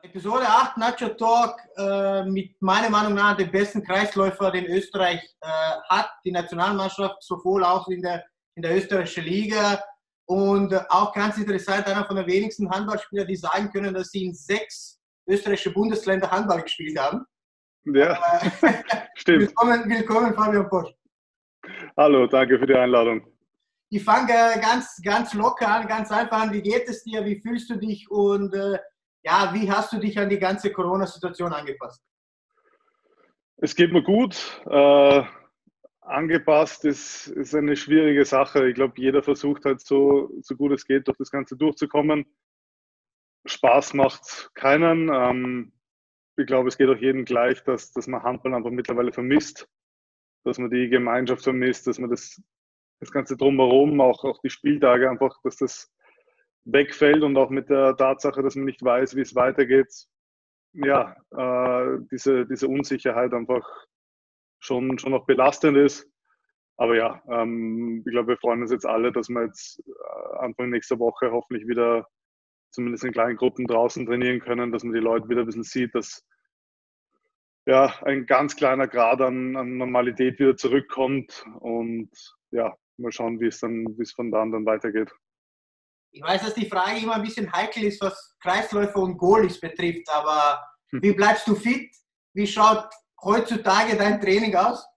Episode 8 Nacho Talk mit meiner Meinung nach dem besten Kreisläufer, den Österreich hat, die Nationalmannschaft, sowohl auch in der österreichischen Liga. Und auch ganz interessant, einer von den wenigsten Handballspielern, die sagen können, dass sie in 6 österreichische Bundesländer Handball gespielt haben. Ja, stimmt. Willkommen, Fabian Posch. Hallo, danke für die Einladung. Ich fange ganz locker an, ganz einfach an. Wie geht es dir? Wie fühlst du dich? Und wie hast du dich an die ganze Corona-Situation angepasst? Es geht mir gut. Angepasst ist eine schwierige Sache. Ich glaube, jeder versucht halt so gut es geht, durch das Ganze durchzukommen. Spaß macht keinen. Ich glaube, es geht auch jedem gleich, dass man Handball einfach mittlerweile vermisst, dass man die Gemeinschaft vermisst, dass man das Ganze drumherum, auch die Spieltage einfach, dass das wegfällt und auch mit der Tatsache, dass man nicht weiß, wie es weitergeht, ja, diese Unsicherheit einfach schon noch belastend ist. Aber ja, ich glaube, wir freuen uns jetzt alle, dass wir jetzt Anfang nächster Woche hoffentlich wieder zumindest in kleinen Gruppen draußen trainieren können, dass man die Leute wieder ein bisschen sieht, dass ja ein ganz kleiner Grad an Normalität wieder zurückkommt und ja, mal schauen, wie es von da an dann weitergeht. Ich weiß, dass die Frage immer ein bisschen heikel ist, was Kreisläufer und Goalies betrifft, aber wie bleibst du fit? Wie schaut heutzutage dein Training aus?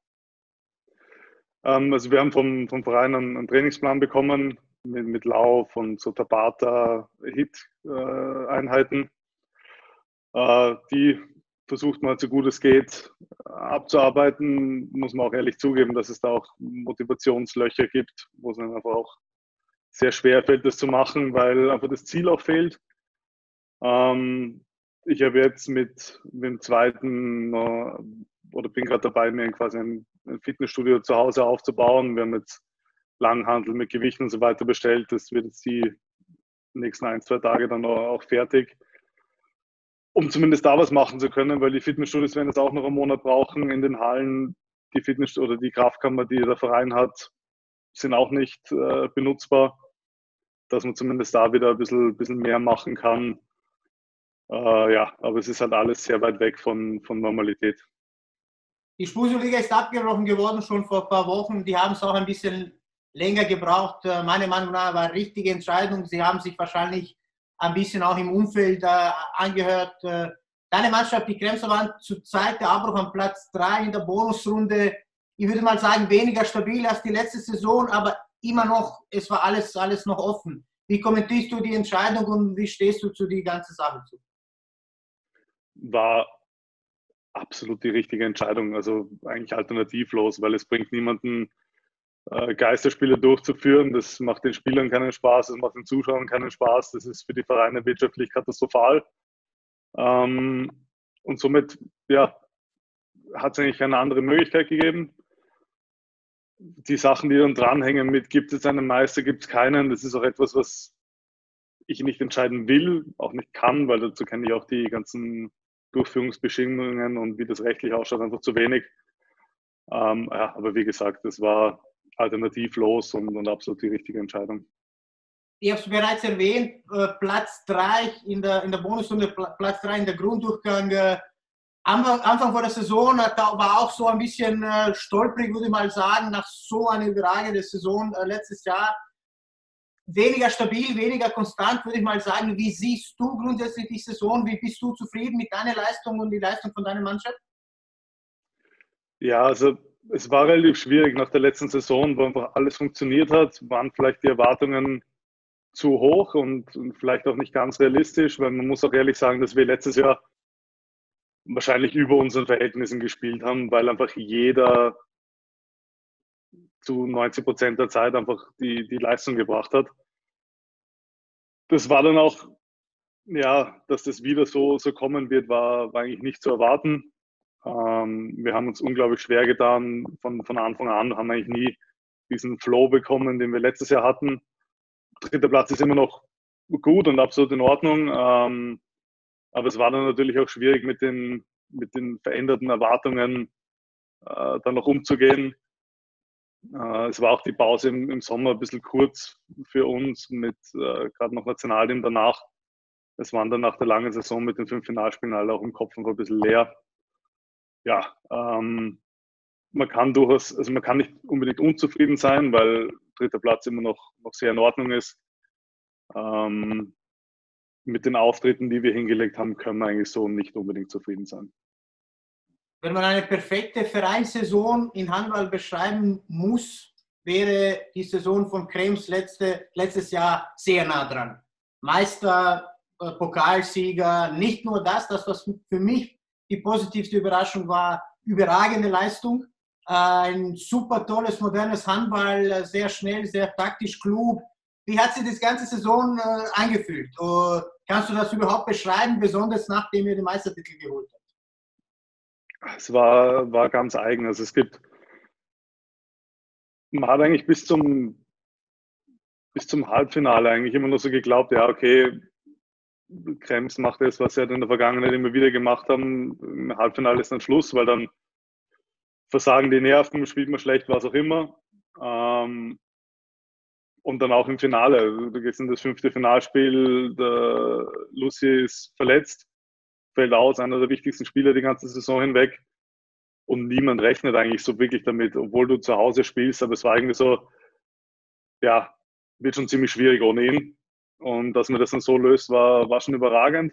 Also wir haben vom Verein einen Trainingsplan bekommen mit Lauf und so Tabata-Hit-Einheiten. Die versucht man, so gut es geht, abzuarbeiten. Muss man auch ehrlich zugeben, dass es da auch Motivationslöcher gibt, wo es dann einfach auch sehr schwer fällt, das zu machen, weil einfach das Ziel auch fehlt. Ich habe jetzt mit dem zweiten oder bin gerade dabei, mir quasi ein Fitnessstudio zu Hause aufzubauen. Wir haben jetzt Langhantel mit Gewichten und so weiter bestellt. Das wird jetzt die nächsten 1-2 Tage dann auch fertig, um zumindest da was machen zu können, weil die Fitnessstudios werden jetzt auch noch einen Monat brauchen. In den Hallen, die Fitness- oder die Kraftkammer, die der Verein hat, sind auch nicht benutzbar, dass man zumindest da wieder ein bisschen mehr machen kann. Ja, aber es ist halt alles sehr weit weg von Normalität. Die Spusu-Liga ist abgebrochen geworden schon vor ein paar Wochen. Die haben es auch ein bisschen länger gebraucht. Meiner Meinung nach war eine richtige Entscheidung. Sie haben sich wahrscheinlich ein bisschen auch im Umfeld angehört. Deine Mannschaft, die Kremser, waren zur Zeit der Abbruch am Platz 3 in der Bonusrunde. Ich würde mal sagen, weniger stabil als die letzte Saison, aber immer noch, es war alles noch offen. Wie kommentierst du die Entscheidung und wie stehst du zu die ganze Sache zu? War absolut die richtige Entscheidung, also eigentlich alternativlos, weil es bringt niemanden, Geisterspiele durchzuführen. Das macht den Spielern keinen Spaß, das macht den Zuschauern keinen Spaß, das ist für die Vereine wirtschaftlich katastrophal. Und somit ja, hat es eigentlich keine andere Möglichkeit gegeben. Die Sachen, die dann dranhängen mit, gibt es einen Meister, gibt es keinen, das ist auch etwas, was ich nicht entscheiden will, auch nicht kann, weil dazu kenne ich auch die ganzen Durchführungsbestimmungen und wie das rechtlich ausschaut, einfach zu wenig. Ja, aber wie gesagt, das war alternativlos und absolut die richtige Entscheidung. Ich habe es bereits erwähnt, Platz 3 in der Bonusrunde, Platz 3 in der Grunddurchgang. Anfang vor der Saison war auch so ein bisschen stolperig, würde ich mal sagen, nach so einer überragenden Saison letztes Jahr. Weniger stabil, weniger konstant, würde ich mal sagen. Wie siehst du grundsätzlich die Saison? Wie bist du zufrieden mit deiner Leistung und die Leistung von deiner Mannschaft? Ja, also es war relativ schwierig nach der letzten Saison, wo einfach alles funktioniert hat, waren vielleicht die Erwartungen zu hoch und vielleicht auch nicht ganz realistisch, weil man muss auch ehrlich sagen, dass wir letztes Jahr wahrscheinlich über unseren Verhältnissen gespielt haben, weil einfach jeder zu 90% der Zeit einfach die Leistung gebracht hat. Das war dann auch, ja, dass das wieder so kommen wird, war eigentlich nicht zu erwarten. Wir haben uns unglaublich schwer getan. Von Anfang an haben wir eigentlich nie diesen Flow bekommen, den wir letztes Jahr hatten. Dritter Platz ist immer noch gut und absolut in Ordnung. Aber es war dann natürlich auch schwierig mit den veränderten Erwartungen dann noch umzugehen. Es war auch die Pause im Sommer ein bisschen kurz für uns mit gerade noch Nationalteam danach. es waren dann nach der langen Saison mit den 5 Finalspielen alle auch im Kopf ein bisschen leer. Ja, man kann durchaus, also man kann nicht unbedingt unzufrieden sein, weil 3. Platz immer noch sehr in Ordnung ist. Mit den Auftritten, die wir hingelegt haben, können wir eigentlich so nicht unbedingt zufrieden sein. Wenn man eine perfekte Vereinssaison in Handball beschreiben muss, wäre die Saison von Krems letztes Jahr sehr nah dran. Meister, Pokalsieger, nicht nur das, was für mich die positivste Überraschung war, überragende Leistung, ein super tolles, modernes Handball, sehr schnell, sehr taktisch, klug. Wie hat sich das ganze Saison angefühlt? Kannst du das überhaupt beschreiben, besonders nachdem ihr den Meistertitel geholt habt? Es war ganz eigen. Also man hat eigentlich bis zum Halbfinale eigentlich immer nur so geglaubt, ja, okay, Krems macht das, was sie halt in der Vergangenheit immer wieder gemacht haben. Im Halbfinale ist dann Schluss, weil dann versagen die Nerven, spielt man schlecht, was auch immer. Und dann auch im Finale. Du gehst in das 5. Finalspiel, der Lucy ist verletzt, fällt aus, einer der wichtigsten Spieler die ganze Saison hinweg. Und niemand rechnet eigentlich so wirklich damit, obwohl du zu Hause spielst. Aber es war irgendwie so, ja, wird schon ziemlich schwierig ohne ihn. Und dass man das dann so löst, war schon überragend.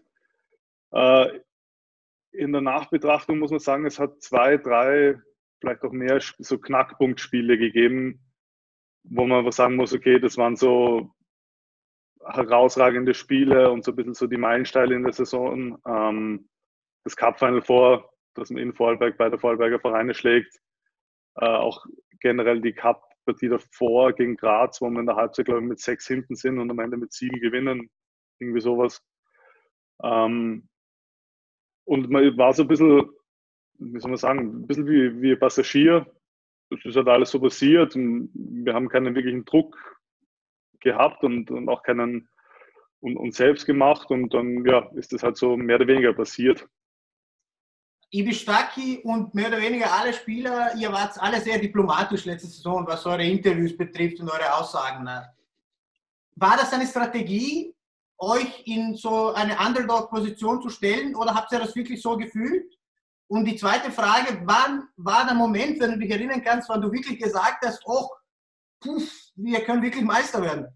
In der Nachbetrachtung muss man sagen, es hat 2, 3, vielleicht auch mehr so Knackpunktspiele gegeben, wo man was sagen muss, okay, das waren so herausragende Spiele und so ein bisschen so die Meilensteine in der Saison. Das Cup-Final vor, dass man in Vorarlberg beide Vorarlberger Vereine schlägt. Auch generell die Cup-Partie davor gegen Graz, wo wir in der Halbzeit, glaube ich, mit 6 hinten sind und am Ende mit 7 gewinnen. Irgendwie sowas. Und man war so ein bisschen, wie soll man sagen, ein bisschen wie Passagier. Das ist halt alles so passiert und wir haben keinen wirklichen Druck gehabt und auch keinen uns selbst gemacht und dann ja, ist das halt so mehr oder weniger passiert. Ibistaki und mehr oder weniger alle Spieler, ihr wart alle sehr diplomatisch letzte Saison, was eure Interviews betrifft und eure Aussagen. War das eine Strategie, euch in so eine Underdog-Position zu stellen oder habt ihr das wirklich so gefühlt? Und die zweite Frage, wann war der Moment, wenn du dich erinnern kannst, wann du wirklich gesagt hast, oh, wir können wirklich Meister werden?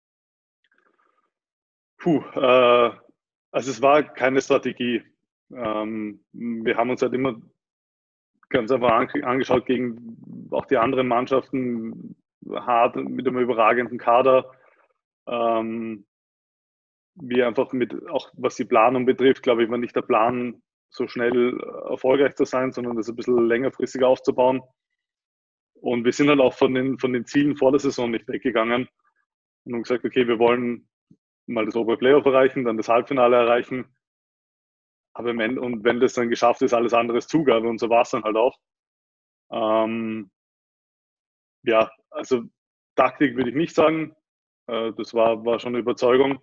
Also es war keine Strategie. Wir haben uns halt immer ganz einfach angeschaut gegen auch die anderen Mannschaften, hart mit einem überragenden Kader. Wir einfach auch was die Planung betrifft, glaube ich, war nicht der Plan, so schnell erfolgreich zu sein, sondern das ein bisschen längerfristig aufzubauen. Und wir sind halt auch von den Zielen vor der Saison nicht weggegangen und haben gesagt, okay, wir wollen mal das obere Playoff erreichen, dann das Halbfinale erreichen. Aber im Ende, und wenn das dann geschafft ist, alles andere ist Zugabe und so war es dann halt auch. Ja, also Taktik würde ich nicht sagen. Das war schon eine Überzeugung.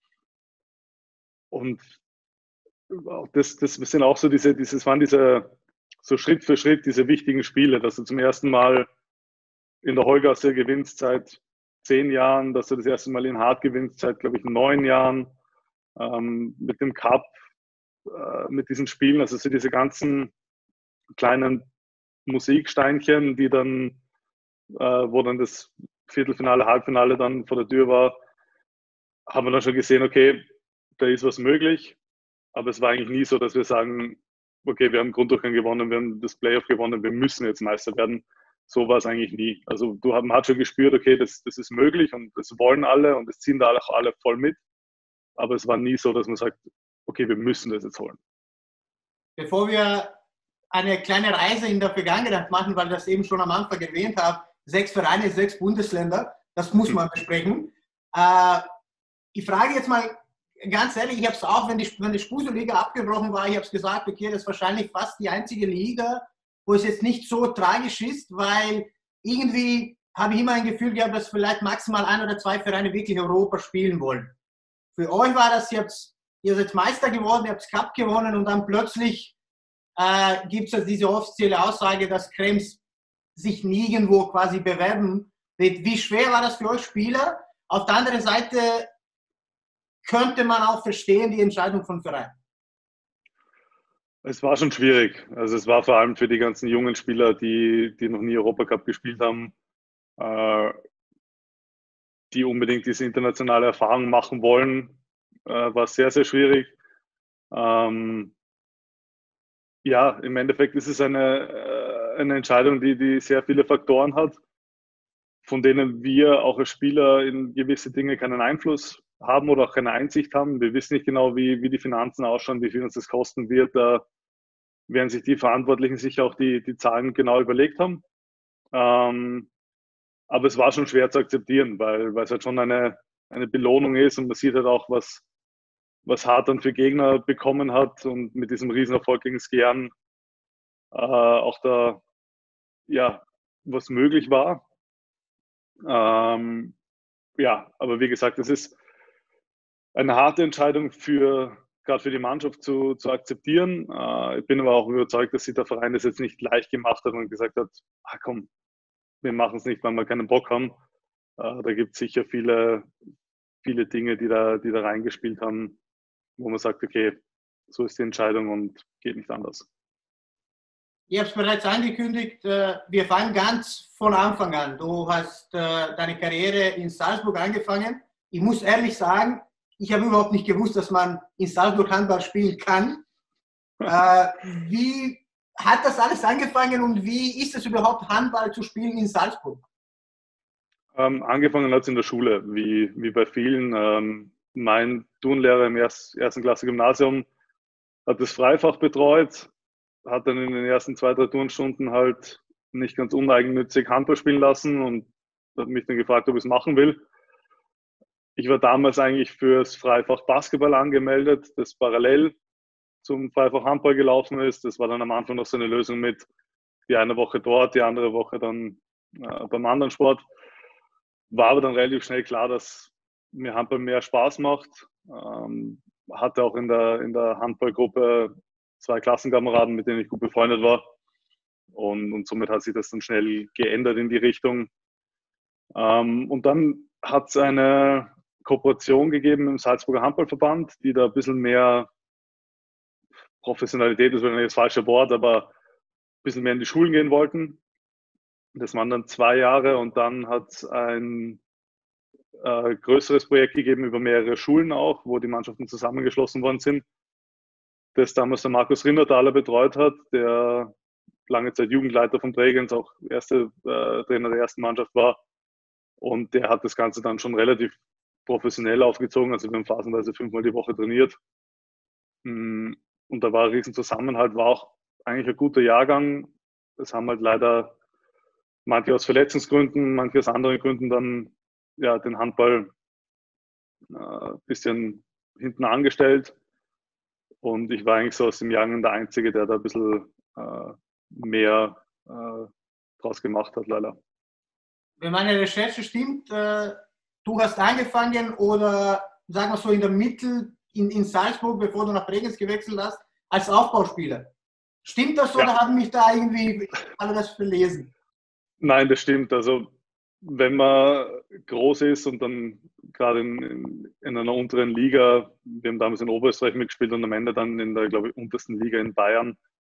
Und das sind auch so so Schritt für Schritt diese wichtigen Spiele, dass du zum ersten Mal in der Heugasse gewinnst seit 10 Jahren, dass du das erste Mal in Hart gewinnst seit, glaube ich, 9 Jahren, mit dem Cup, mit diesen Spielen, also so diese ganzen kleinen Musiksteinchen, die dann, wo dann das Viertelfinale, Halbfinale dann vor der Tür war, haben wir dann schon gesehen, okay, da ist was möglich. Aber es war eigentlich nie so, dass wir sagen, okay, wir haben Grunddurchgang gewonnen, wir haben das Playoff gewonnen, wir müssen jetzt Meister werden. So war es eigentlich nie. Also man hat schon gespürt, okay, das ist möglich und das wollen alle und das ziehen da auch alle voll mit. Aber es war nie so, dass man sagt, okay, wir müssen das jetzt holen. Bevor wir eine kleine Reise in der Vergangenheit machen, weil ich das eben schon am Anfang erwähnt habe, 6 Vereine, 6 Bundesländer, das muss man besprechen. Ich frage jetzt mal ganz ehrlich, ich habe es auch, wenn die Spuso-Liga abgebrochen war, ich habe es gesagt, okay, das ist wahrscheinlich fast die einzige Liga, wo es jetzt nicht so tragisch ist, weil irgendwie habe ich immer ein Gefühl gehabt, dass vielleicht maximal 1 oder 2 Vereine wirklich Europa spielen wollen. Für euch war das jetzt, ihr seid Meister geworden, ihr habt das Cup gewonnen und dann plötzlich gibt es also diese offizielle Aussage, dass Krems sich nirgendwo quasi bewerben wird. Wie schwer war das für euch Spieler? Auf der anderen Seite, könnte man auch verstehen, die Entscheidung von Verein? Es war schon schwierig. Also es war vor allem für die ganzen jungen Spieler, die noch nie Europacup gespielt haben, äh, die unbedingt diese internationale Erfahrung machen wollen, war sehr, sehr schwierig. Ja, im Endeffekt ist es eine Entscheidung, die sehr viele Faktoren hat, von denen wir auch als Spieler in gewisse Dinge keinen Einfluss haben oder auch keine Einsicht haben. Wir wissen nicht genau, wie die Finanzen ausschauen, wie viel uns das kosten wird. Da werden sich die Verantwortlichen sicher auch die Zahlen genau überlegt haben. Aber es war schon schwer zu akzeptieren, weil es halt schon eine Belohnung ist und man sieht halt auch, was Hart dann für Gegner bekommen hat und mit diesem Riesenerfolg gegen Skjern auch da ja was möglich war. Ja, aber wie gesagt, es ist eine harte Entscheidung gerade für die Mannschaft zu akzeptieren. Ich bin aber auch überzeugt, dass sich der Verein das jetzt nicht leicht gemacht hat und gesagt hat, komm, wir machen es nicht, weil wir keinen Bock haben. Da gibt es sicher viele Dinge, die da reingespielt haben, wo man sagt, okay, so ist die Entscheidung und geht nicht anders. Ich habe es bereits angekündigt, wir fangen ganz von Anfang an. Du hast deine Karriere in Salzburg angefangen. Ich muss ehrlich sagen, ich habe überhaupt nicht gewusst, dass man in Salzburg Handball spielen kann. Wie hat das alles angefangen und wie ist es überhaupt, Handball zu spielen in Salzburg? Angefangen hat es in der Schule, wie bei vielen. Mein Turnlehrer im ersten Klasse Gymnasium hat das Freifach betreut, hat dann in den ersten 2, 3 Turnstunden halt nicht ganz uneigennützig Handball spielen lassen und hat mich dann gefragt, ob ich es machen will. Ich war damals eigentlich fürs Freifach Basketball angemeldet, das parallel zum Freifach Handball gelaufen ist. Das war dann am Anfang noch so eine Lösung mit die eine Woche dort, die andere Woche dann beim anderen Sport. War aber dann relativ schnell klar, dass mir Handball mehr Spaß macht. Hatte auch in der Handballgruppe 2 Klassenkameraden, mit denen ich gut befreundet war. Und somit hat sich das dann schnell geändert in die Richtung. Und dann hat es eine Kooperation gegeben im Salzburger Handballverband, die da ein bisschen mehr Professionalität, das wäre nicht das falsche Wort, aber ein bisschen mehr in die Schulen gehen wollten. Das waren dann 2 Jahre und dann hat es ein größeres Projekt gegeben über mehrere Schulen auch, wo die Mannschaften zusammengeschlossen worden sind, das damals der Markus Rindertaler betreut hat, der lange Zeit Jugendleiter von Bregenz, auch Trainer der ersten Mannschaft war. Und der hat das Ganze dann schon relativ professionell aufgezogen. Also wir haben phasenweise 5-mal die Woche trainiert. Und da war ein riesen Zusammenhalt, war auch eigentlich ein guter Jahrgang. Es haben halt leider manche aus Verletzungsgründen, manche aus anderen Gründen dann ja, den Handball ein bisschen hinten angestellt. Und ich war eigentlich so aus dem Jahrgang der Einzige, der da ein bisschen mehr draus gemacht hat, leider. Wenn meine Recherche stimmt, du hast angefangen oder sagen wir so in der Mitte in Salzburg, bevor du nach Bregenz gewechselt hast, als Aufbauspieler. Stimmt das oder haben mich da irgendwie alle das verlesen? Nein, das stimmt. Also wenn man groß ist und dann gerade in einer unteren Liga, wir haben damals in Oberösterreich mitgespielt und am Ende dann in der, glaube ich, untersten Liga in Bayern,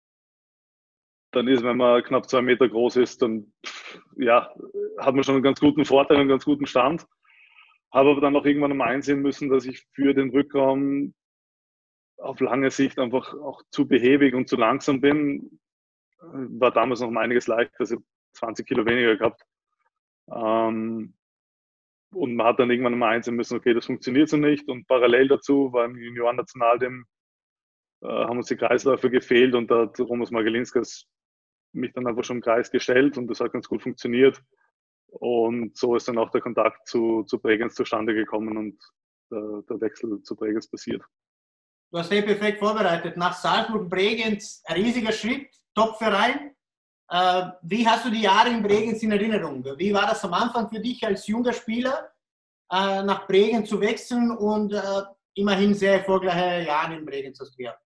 dann ist, wenn man knapp 2 Meter groß ist, dann ja, hat man schon einen ganz guten Vorteil, einen ganz guten Stand. Habe aber dann auch irgendwann einmal einsehen müssen, dass ich für den Rückraum auf lange Sicht einfach auch zu behäbig und zu langsam bin. War damals noch um einiges leichter, also 20 Kilo weniger gehabt. Und man hat dann irgendwann mal einsehen müssen, okay, das funktioniert so nicht. Und parallel dazu war im Juniorennational haben uns die Kreisläufer gefehlt und da hat Romas Margelinskas mich dann einfach schon im Kreis gestellt und das hat ganz gut funktioniert. Und so ist dann auch der Kontakt zu Bregenz zustande gekommen und der Wechsel zu Bregenz passiert. Du hast dich perfekt vorbereitet. Nach Salzburg, Bregenz, ein riesiger Schritt, Top-Verein. Wie hast du die Jahre in Bregenz in Erinnerung? Wie war das am Anfang für dich als junger Spieler, nach Bregenz zu wechseln und immerhin sehr erfolgreiche Jahre in Bregenz hast du gehabt?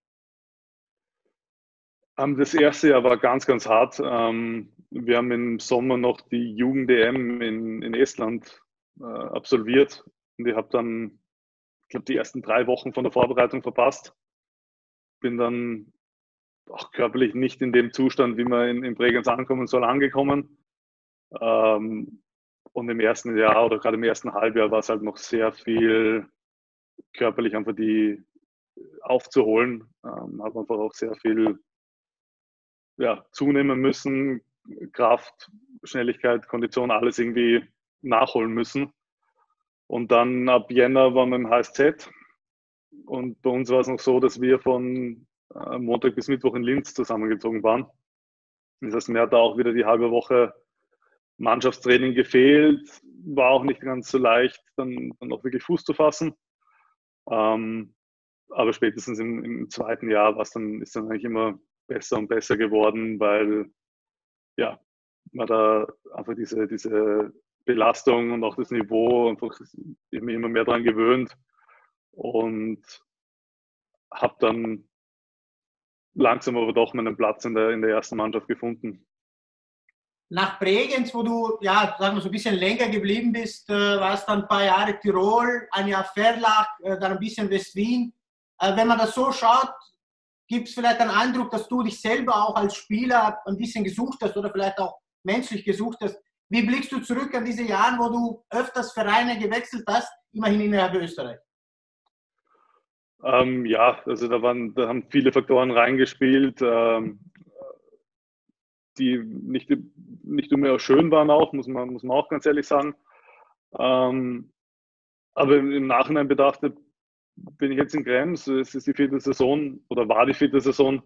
Das erste Jahr war ganz, ganz hart. Wir haben im Sommer noch die Jugend-EM in Estland absolviert und ich habe dann glaube, die ersten 3 Wochen von der Vorbereitung verpasst. Bin dann auch körperlich nicht in dem Zustand, wie man in Bregenz ankommen soll, angekommen. Und im ersten Jahr oder gerade im ersten Halbjahr war es halt noch sehr viel körperlich einfach die aufzuholen. Habe einfach auch sehr viel zunehmen müssen, Kraft, Schnelligkeit, Kondition, alles irgendwie nachholen müssen. Und dann ab Jänner waren wir im HSZ. Und bei uns war es noch so, dass wir von Montag bis Mittwoch in Linz zusammengezogen waren. Das heißt, mir hat da auch wieder die halbe Woche Mannschaftstraining gefehlt. War auch nicht ganz so leicht, dann auch wirklich Fuß zu fassen. Aber spätestens im zweiten Jahr ist dann eigentlich immer besser und besser geworden, weil man da einfach diese Belastung und auch das Niveau einfach immer mehr daran gewöhnt und habe dann langsam aber doch meinen Platz in der ersten Mannschaft gefunden. Nach Bregenz, wo du, sagen wir so ein bisschen länger geblieben bist, warst dann ein paar Jahre Tirol, ein Jahr Verlach, dann ein bisschen West-Wien. Wenn man das so schaut, gibt es vielleicht einen Eindruck, dass du dich selber auch als Spieler ein bisschen gesucht hast oder vielleicht auch menschlich gesucht hast. Wie blickst du zurück an diese Jahre, wo du öfters Vereine gewechselt hast, immerhin innerhalb Österreich? Also da haben viele Faktoren reingespielt, die nicht immer schön waren auch, muss man auch ganz ehrlich sagen. Aber im Nachhinein betrachtet bin ich jetzt in Krems. Es ist die 4. Saison oder war die 4. Saison.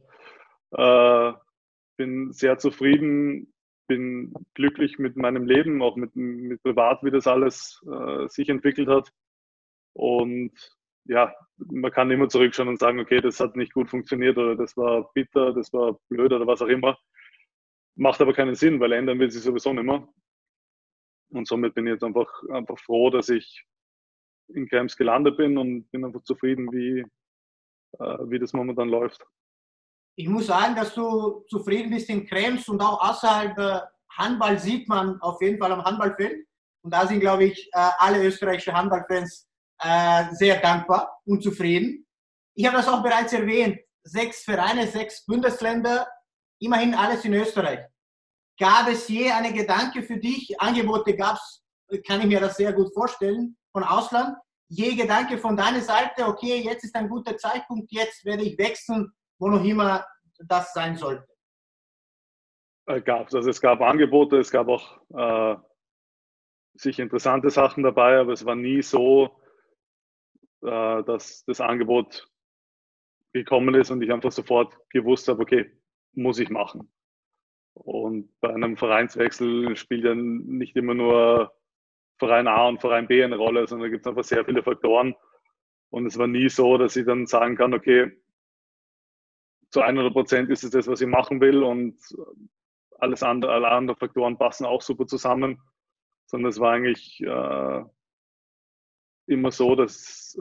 Bin sehr zufrieden, bin glücklich mit meinem Leben, auch mit privat, wie das alles sich entwickelt hat. Und man kann immer zurückschauen und sagen, okay, das hat nicht gut funktioniert oder das war bitter, das war blöd oder was auch immer. Macht aber keinen Sinn, weil ändern will sich sowieso nicht mehr. Und somit bin ich jetzt einfach froh, dass ich in Krems gelandet bin und bin einfach zufrieden, wie das momentan läuft. Ich muss sagen, dass du zufrieden bist in Krems und auch außerhalb. Handball sieht man auf jeden Fall am Handballfeld. Und da sind, glaube ich, alle österreichischen Handballfans sehr dankbar und zufrieden. Ich habe das auch bereits erwähnt. 6 Vereine, 6 Bundesländer, immerhin alles in Österreich. Gab es je einen Gedanke für dich? Angebote gab es, kann ich mir das sehr gut vorstellen, von Ausland. Je Gedanke von deiner Seite, okay, jetzt ist ein guter Zeitpunkt, jetzt werde ich wechseln, wo noch immer das sein sollte? Also es gab Angebote, es gab auch sicher interessante Sachen dabei, aber es war nie so, dass das Angebot gekommen ist und ich einfach sofort gewusst habe, okay, muss ich machen. Und bei einem Vereinswechsel spielt ja nicht immer nur Verein A und Verein B eine Rolle, sondern da gibt es einfach sehr viele Faktoren. Und es war nie so, dass ich dann sagen kann, okay, zu 100% ist es das, was ich machen will und alle anderen Faktoren passen auch super zusammen, sondern es war eigentlich immer so, dass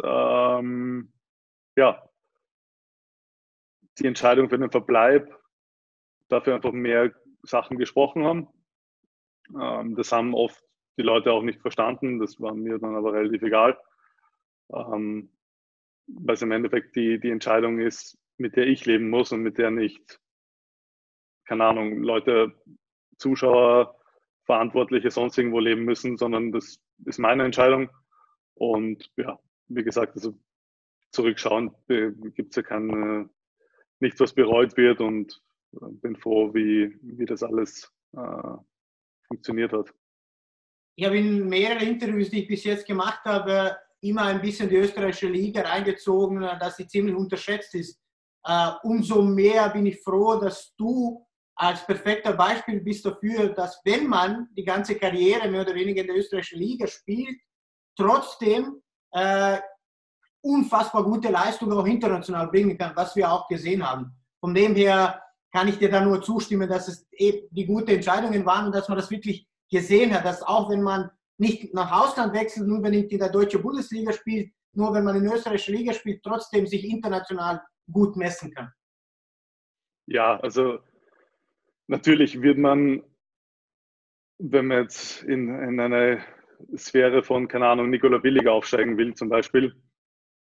die Entscheidung für den Verbleib dafür einfach mehr Sachen gesprochen haben. Das haben oft die Leute auch nicht verstanden, das war mir dann aber relativ egal, weil es im Endeffekt die Entscheidung ist, mit der ich leben muss und mit der nicht, keine Ahnung, Leute, Zuschauer, Verantwortliche sonst irgendwo leben müssen, sondern das ist meine Entscheidung. Und ja, wie gesagt, also zurückschauend gibt es ja nichts, was bereut wird und bin froh, wie das alles funktioniert hat. Ich habe in mehreren Interviews, die ich bis jetzt gemacht habe, immer ein bisschen die österreichische Liga reingezogen, dass sie ziemlich unterschätzt ist. Umso mehr bin ich froh, dass du als perfekter Beispiel bist dafür, dass wenn man die ganze Karriere mehr oder weniger in der österreichischen Liga spielt, trotzdem unfassbar gute Leistung auch international bringen kann, was wir auch gesehen haben. Von dem her kann ich dir da nur zustimmen, dass es eben die guten Entscheidungen waren und dass man das wirklich gesehen hat, dass auch wenn man nicht nach Ausland wechselt, nur wenn man in der deutschen Bundesliga spielt, nur wenn man in der österreichischen Liga spielt, trotzdem sich international gut messen kann. Ja, also natürlich wird man, wenn man jetzt in eine Sphäre von, keine Ahnung, Nikola Billig aufsteigen will zum Beispiel,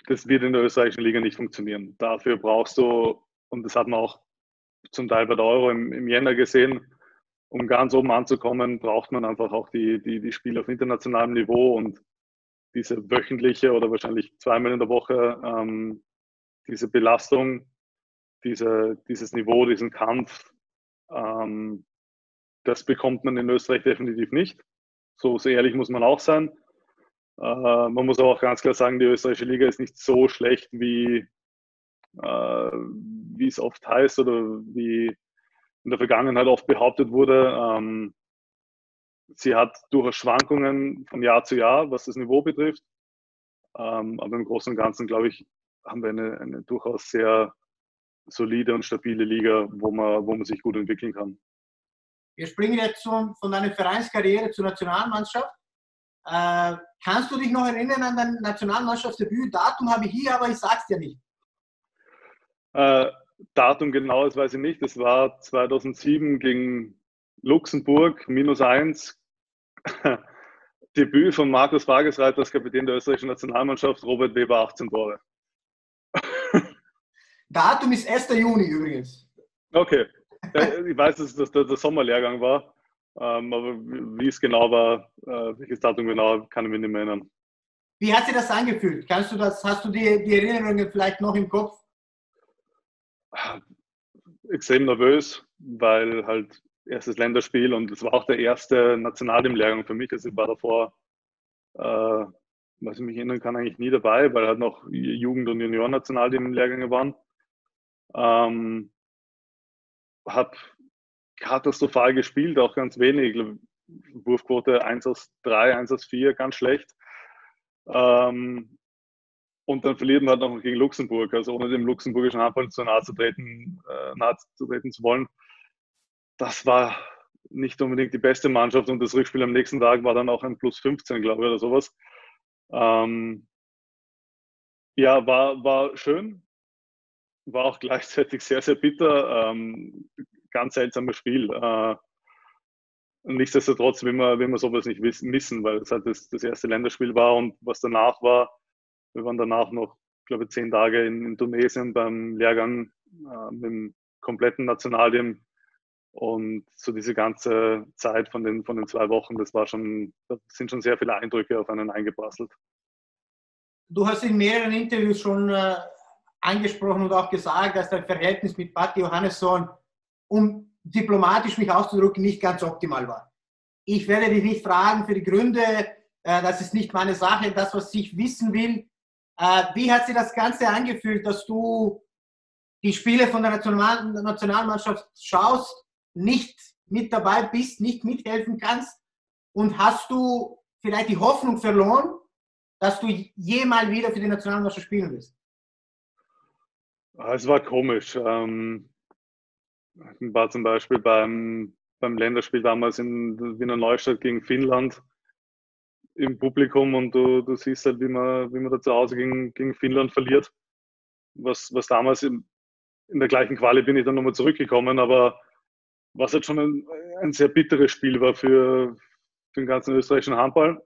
das wird in der österreichischen Liga nicht funktionieren. Dafür brauchst du, und das hat man auch zum Teil bei der Euro im Jänner gesehen, um ganz oben anzukommen, braucht man einfach auch die Spiele auf internationalem Niveau und diese wöchentliche oder wahrscheinlich zweimal in der Woche diese Belastung, dieses Niveau, diesen Kampf, das bekommt man in Österreich definitiv nicht. So ehrlich muss man auch sein. Man muss aber auch ganz klar sagen, die österreichische Liga ist nicht so schlecht, wie es oft heißt oder wie in der Vergangenheit oft behauptet wurde. Sie hat durchaus Schwankungen von Jahr zu Jahr, was das Niveau betrifft. Aber im Großen und Ganzen, glaube ich, haben wir eine durchaus sehr solide und stabile Liga, wo man sich gut entwickeln kann. Wir springen jetzt von deiner Vereinskarriere zur Nationalmannschaft. Kannst du dich noch erinnern an dein Nationalmannschaftsdebüt? Datum habe ich hier, aber ich sag's dir nicht. Datum genau, das weiß ich nicht. Das war 2007 gegen Luxemburg, -1. Debüt von Markus Fagesreiter als Kapitän der österreichischen Nationalmannschaft, Robert Weber 18 Tore. Datum ist 1. Juni übrigens. Okay. Ich weiß, dass das der Sommerlehrgang war, aber wie es genau war, welches Datum genau, kann ich mich nicht mehr erinnern. Wie hat sich das angefühlt? Hast du die Erinnerungen vielleicht noch im Kopf? Extrem nervös, weil halt erstes Länderspiel und es war auch der erste Nationalteam-Lehrgang für mich. Also ich war davor, was ich mich erinnern kann, eigentlich nie dabei, weil halt noch Jugend- und Junioren-Nationalteam-Lehrgänge waren. Habe katastrophal gespielt, auch ganz wenig. Ich glaube, Wurfquote 1 aus 3, 1 aus 4, ganz schlecht. Und dann verliert man halt noch gegen Luxemburg, also ohne dem luxemburgischen Handball zu nahe zu treten zu wollen. Das war nicht unbedingt die beste Mannschaft und das Rückspiel am nächsten Tag war dann auch ein +15, glaube ich, oder sowas. Ja, war schön, war auch gleichzeitig sehr, sehr bitter. Ganz seltsames Spiel. Nichtsdestotrotz will man sowas nicht missen, weil es halt das erste Länderspiel war und was danach war. Wir waren danach noch, glaube ich, 10 Tage in Tunesien beim Lehrgang mit dem kompletten Nationalteam. Und so diese ganze Zeit von den 2 Wochen, da sind schon sehr viele Eindrücke auf einen eingeprasselt. Du hast in mehreren Interviews schon angesprochen und auch gesagt, dass dein Verhältnis mit Patti Johannesson, um diplomatisch mich auszudrücken, nicht ganz optimal war. Ich werde dich nicht fragen für die Gründe, das ist nicht meine Sache, das, was ich wissen will. Wie hat sich das Ganze angefühlt, dass du die Spiele von der Nationalmannschaft schaust, nicht mit dabei bist, nicht mithelfen kannst? Und hast du vielleicht die Hoffnung verloren, dass du jemals wieder für die Nationalmannschaft spielen wirst? Es war komisch. Ich war zum Beispiel beim Länderspiel damals in Wiener Neustadt gegen Finnland im Publikum und du siehst halt, wie man da zu Hause gegen Finnland verliert. Was damals in der gleichen Quali bin ich dann nochmal zurückgekommen, aber was halt schon ein sehr bitteres Spiel war für den ganzen österreichischen Handball.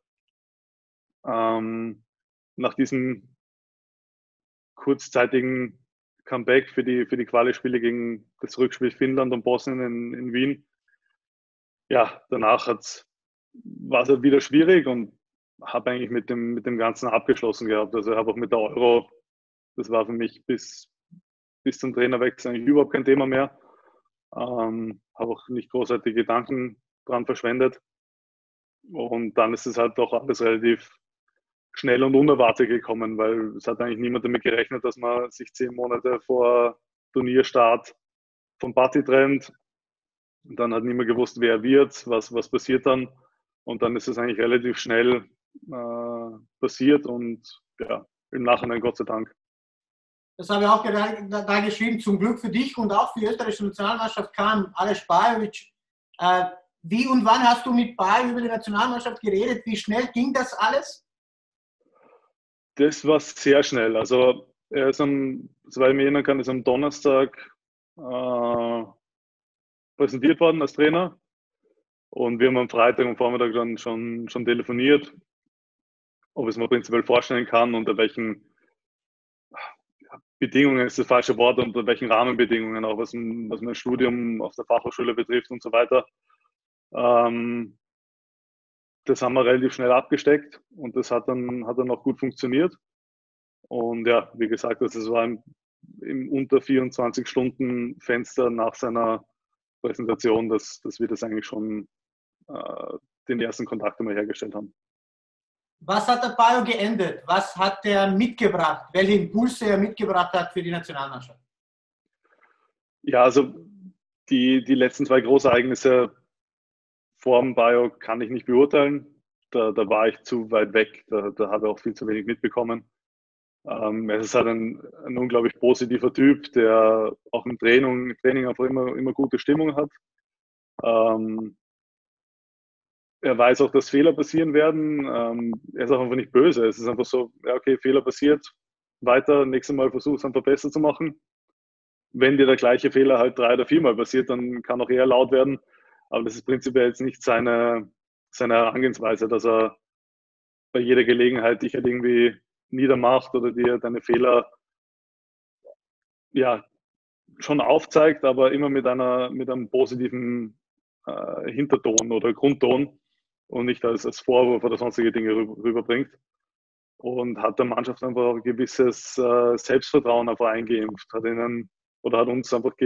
Nach diesem kurzzeitigen Comeback für die Quali-Spiele gegen das Rückspiel Finnland und Bosnien in Wien. Ja, danach war es halt wieder schwierig und habe eigentlich mit dem Ganzen abgeschlossen gehabt. Also ich habe auch mit der Euro, das war für mich bis zum Trainerwechsel eigentlich überhaupt kein Thema mehr. Habe auch nicht großartige Gedanken dran verschwendet. Und dann ist es halt doch alles relativ schnell und unerwartet gekommen, weil es hat eigentlich niemand damit gerechnet, dass man sich 10 Monate vor Turnierstart vom Party trennt. Und dann hat niemand gewusst, wer wird, was passiert dann. Und dann ist es eigentlich relativ schnell passiert und ja, im Nachhinein Gott sei Dank. Das habe ich auch da geschrieben, zum Glück für dich und auch für die österreichische Nationalmannschaft kam Aleš Bajović. Wie und wann hast du mit Bajović über die Nationalmannschaft geredet? Wie schnell ging das alles? Das war sehr schnell. Also er ist soweit ich mich erinnern kann, ist am Donnerstag präsentiert worden als Trainer. Und wir haben am Freitag am Vormittag dann schon telefoniert, ob ich es mir prinzipiell vorstellen kann, unter welchen Bedingungen ist das falsche Wort, unter welchen Rahmenbedingungen, auch was mein Studium auf der Fachhochschule betrifft und so weiter. Ähm, Das haben wir relativ schnell abgesteckt und das hat dann auch gut funktioniert. Und ja, wie gesagt, das war im unter 24-Stunden-Fenster nach seiner Präsentation, dass wir das eigentlich schon den ersten Kontakt einmal hergestellt haben. Was hat der Bayo geändert? Was hat er mitgebracht? Welche Impulse er mitgebracht hat für die Nationalmannschaft? Ja, also die letzten zwei Großereignisse vor dem Bayo kann ich nicht beurteilen. Da war ich zu weit weg, da habe ich auch viel zu wenig mitbekommen. Es ist halt ein unglaublich positiver Typ, der auch im Training einfach immer gute Stimmung hat. Er weiß auch, dass Fehler passieren werden. Er ist auch einfach nicht böse. Es ist einfach so, ja, okay, Fehler passiert, weiter, nächstes Mal versuch es einfach besser zu machen. Wenn dir der gleiche Fehler halt 3 oder 4 Mal passiert, dann kann auch er laut werden. Aber das ist prinzipiell jetzt nicht seine Herangehensweise, dass er bei jeder Gelegenheit dich halt irgendwie niedermacht oder dir deine Fehler ja schon aufzeigt, aber immer mit einem positiven Hinterton oder Grundton und nicht als Vorwurf oder sonstige Dinge rüberbringt. Und hat der Mannschaft einfach auch ein gewisses Selbstvertrauen einfach eingeimpft, hat uns einfach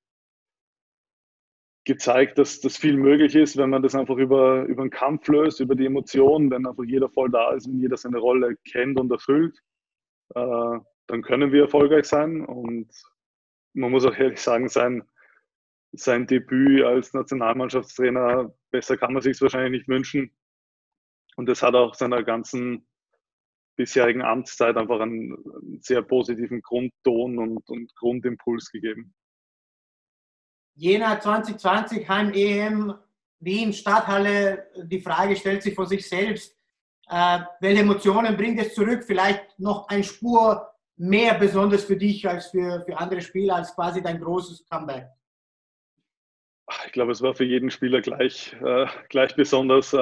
gezeigt, dass viel möglich ist, wenn man das einfach über den Kampf löst, über die Emotionen, wenn einfach jeder voll da ist und jeder seine Rolle kennt und erfüllt, dann können wir erfolgreich sein. Und man muss auch ehrlich sagen, sein Debüt als Nationalmannschaftstrainer, besser kann man sich es wahrscheinlich nicht wünschen. Und das hat auch seiner ganzen bisherigen Amtszeit einfach einen sehr positiven Grundton und Grundimpuls gegeben. Jena 2020, Heim-EM, Wien, Stadthalle, die Frage stellt sich vor sich selbst. Welche Emotionen bringt es zurück? Vielleicht noch eine Spur mehr besonders für dich als für andere Spieler, als quasi dein großes Comeback? Ich glaube, es war für jeden Spieler gleich besonders.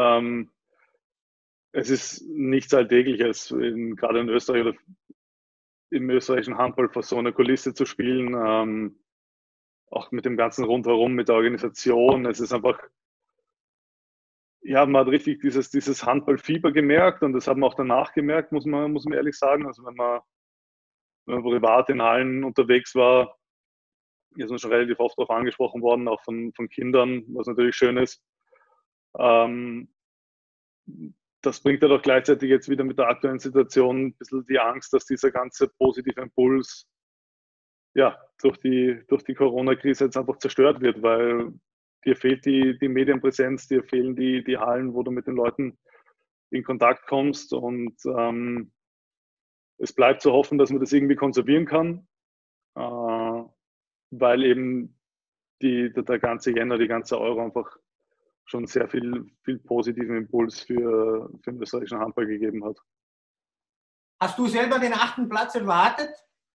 Es ist nichts Alltägliches, gerade in Österreich oder im österreichischen Handball vor so einer Kulisse zu spielen. Auch mit dem ganzen Rundherum, mit der Organisation. Es ist einfach, ja, man hat richtig dieses Handballfieber gemerkt und das hat man auch danach gemerkt, muss man ehrlich sagen. Also wenn man privat in Hallen unterwegs war, ist man schon relativ oft darauf angesprochen worden, auch von Kindern, was natürlich schön ist. Ähm, Das bringt ja doch gleichzeitig jetzt wieder mit der aktuellen Situation ein bisschen die Angst, dass dieser ganze positive Impuls ja, durch die Corona-Krise jetzt einfach zerstört wird, weil dir fehlt die Medienpräsenz, dir fehlen die Hallen, wo du mit den Leuten in Kontakt kommst und es bleibt zu hoffen, dass man das irgendwie konservieren kann, weil eben der ganze Jänner, die ganze Euro einfach schon sehr viel positiven Impuls für den österreichischen Handball gegeben hat. Hast du selber den 8. Platz erwartet?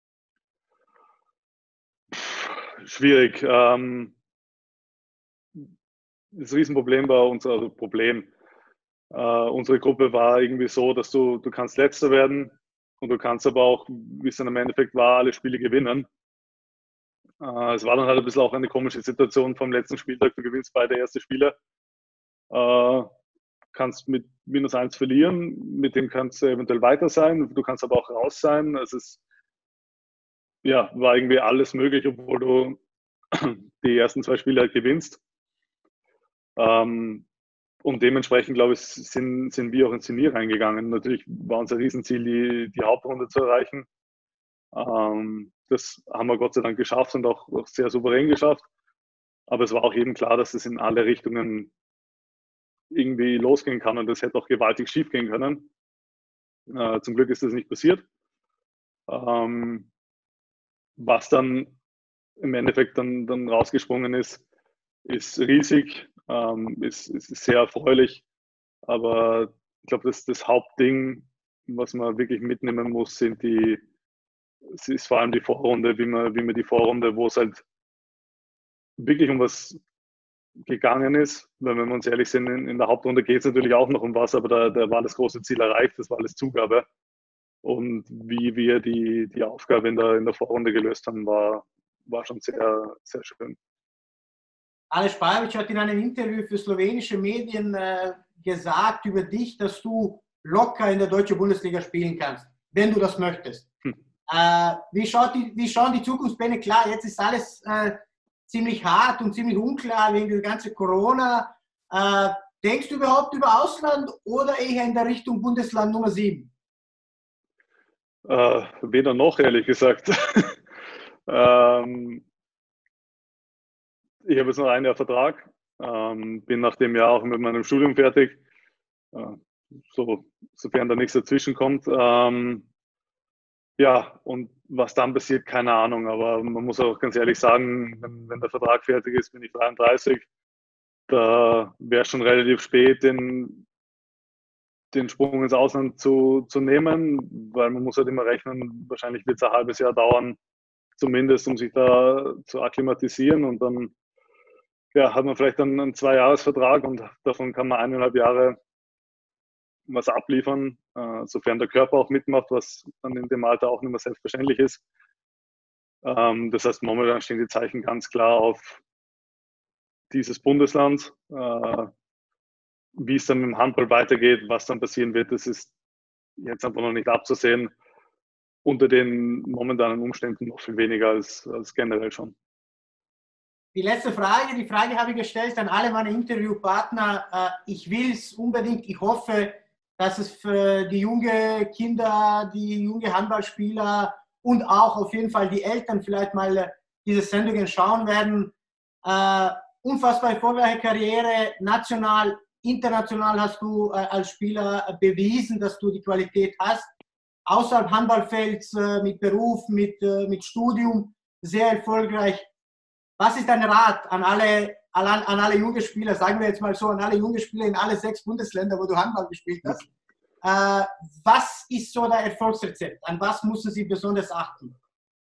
Schwierig. Das Riesenproblem war also unsere Gruppe war irgendwie so, dass du kannst Letzter werden und du kannst aber auch, wie es dann im Endeffekt war, alle Spiele gewinnen. Es war dann halt ein bisschen auch eine komische Situation vom letzten Spieltag. Du gewinnst beide erste Spiele, kannst mit -1 verlieren, mit dem kannst du eventuell weiter sein, du kannst aber auch raus sein. War irgendwie alles möglich, obwohl du die ersten 2 Spiele halt gewinnst. Und dementsprechend, glaube ich, sind wir auch ins Turnier reingegangen. Natürlich war unser Riesenziel, die Hauptrunde zu erreichen. Das haben wir Gott sei Dank geschafft und auch sehr souverän geschafft. Aber es war auch jedem klar, dass es in alle Richtungen irgendwie losgehen kann und das hätte auch gewaltig schief gehen können. Zum Glück ist das nicht passiert. Was dann im Endeffekt dann rausgesprungen ist riesig, ist sehr erfreulich. Aber ich glaube, das Hauptding, was man wirklich mitnehmen muss, ist vor allem die Vorrunde, wie man die Vorrunde, wo es halt wirklich um was gegangen ist. Weil wenn wir uns ehrlich sind, in der Hauptrunde geht es natürlich auch noch um was, aber da war das große Ziel erreicht, das war alles Zugabe. Und wie wir die Aufgabe in der Vorrunde gelöst haben, war schon sehr, sehr schön. Aleš Pajović hat in einem Interview für slowenische Medien gesagt über dich, dass du locker in der deutschen Bundesliga spielen kannst, wenn du das möchtest. Wie schauen die Zukunftspläne? Klar, jetzt ist alles ziemlich hart und ziemlich unklar wegen der ganzen Corona. Denkst du überhaupt über Ausland oder eher in der Richtung Bundesland Nummer 7? Weder noch, ehrlich gesagt. Ich habe jetzt noch ein Jahr Vertrag, bin nach dem Jahr auch mit meinem Studium fertig, sofern da nichts dazwischen kommt. Ja, und was dann passiert, keine Ahnung, aber man muss auch ganz ehrlich sagen, wenn der Vertrag fertig ist, bin ich 33, da wäre es schon relativ spät, den Sprung ins Ausland zu nehmen, weil man muss halt immer rechnen, wahrscheinlich wird es ein halbes Jahr dauern, zumindest, um sich da zu akklimatisieren, und dann hat man vielleicht einen 2-Jahres-Vertrag und davon kann man 1,5 Jahre was abliefern, sofern der Körper auch mitmacht, was dann in dem Alter auch nicht mehr selbstverständlich ist. Das heißt, momentan stehen die Zeichen ganz klar auf dieses Bundesland. Wie es dann mit dem Handball weitergeht, was dann passieren wird, das ist jetzt einfach noch nicht abzusehen. Unter den momentanen Umständen noch viel weniger als generell schon. Die letzte Frage, die Frage habe ich gestellt an alle meine Interviewpartner. Ich will es unbedingt, ich hoffe, dass es für die jungen Kinder, die jungen Handballspieler und auch auf jeden Fall die Eltern vielleicht mal diese Sendungen schauen werden. Unfassbar erfolgreiche Karriere, national, international hast du als Spieler bewiesen, dass du die Qualität hast. Außerhalb Handballfelds mit Beruf, mit Studium, sehr erfolgreich. Was ist dein Rat an alle junge Spieler, sagen wir jetzt mal so, an alle junge Spieler in alle 6 Bundesländer, wo du Handball gespielt hast? Was ist so der Erfolgsrezept? An was müssen sie besonders achten?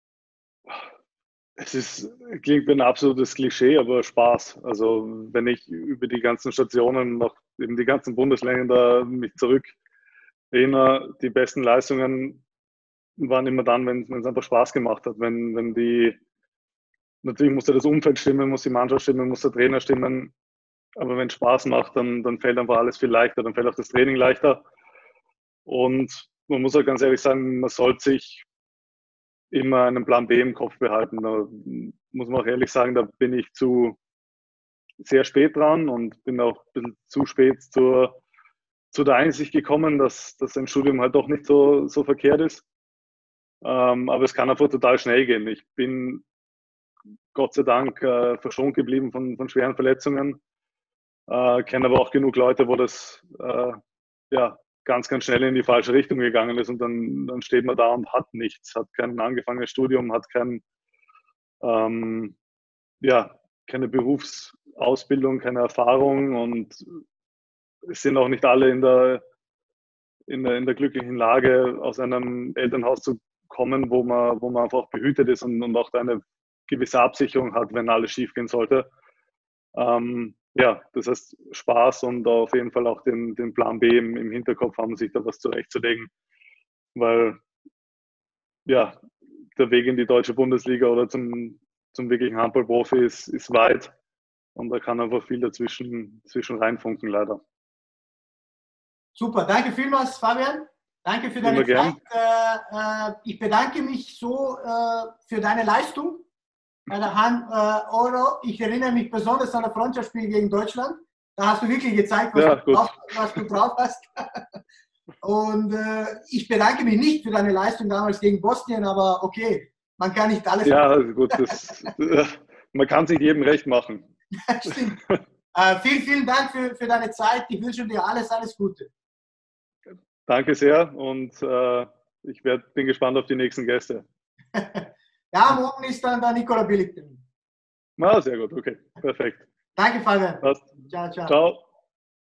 Klingt wie ein absolutes Klischee, aber Spaß. Also wenn ich über die ganzen Stationen, noch eben die ganzen Bundesländer mich zurück erinnere, die besten Leistungen waren immer dann, wenn es einfach Spaß gemacht hat. Natürlich muss ja das Umfeld stimmen, muss die Mannschaft stimmen, muss der Trainer stimmen. Aber wenn es Spaß macht, dann fällt einfach alles viel leichter, dann fällt auch das Training leichter. Und man muss auch ganz ehrlich sagen, man sollte sich immer einen Plan B im Kopf behalten. Da muss man auch ehrlich sagen, da bin ich sehr spät dran und bin auch ein bisschen zu spät zu der Einsicht gekommen, dass ein Studium halt doch nicht so verkehrt ist. Aber es kann einfach total schnell gehen. Ich bin Gott sei Dank verschont geblieben von schweren Verletzungen. Kenne aber auch genug Leute, wo das ganz, ganz schnell in die falsche Richtung gegangen ist, und dann steht man da und hat nichts, hat kein angefangenes Studium, hat keine Berufsausbildung, keine Erfahrung, und es sind auch nicht alle in der glücklichen Lage, aus einem Elternhaus zu kommen, wo man einfach behütet ist und auch eine gewisse Absicherung hat, wenn alles schief gehen sollte. Das heißt Spaß und auf jeden Fall auch den Plan B im Hinterkopf haben, sich da was zurechtzulegen, weil der Weg in die deutsche Bundesliga oder zum wirklichen Handballprofi ist weit, und da kann einfach viel dazwischen reinfunken, leider. Super, danke vielmals, Fabian. Danke für deine Zeit. Ich bedanke mich so für deine Leistung bei der Euro. Ich erinnere mich besonders an das Freundschaftsspiel gegen Deutschland. Da hast du wirklich gezeigt, was du drauf hast. Und ich bedanke mich nicht für deine Leistung damals gegen Bosnien, aber okay, man kann nicht alles machen. Ja, gut, man kann es nicht jedem recht machen. Stimmt. Vielen Dank für deine Zeit. Ich wünsche dir alles Gute. Danke sehr, und bin gespannt auf die nächsten Gäste. Ja, morgen ist dann der Nikola Bilic. Sehr gut, okay, perfekt. Danke, Fabian. Ciao. Ciao.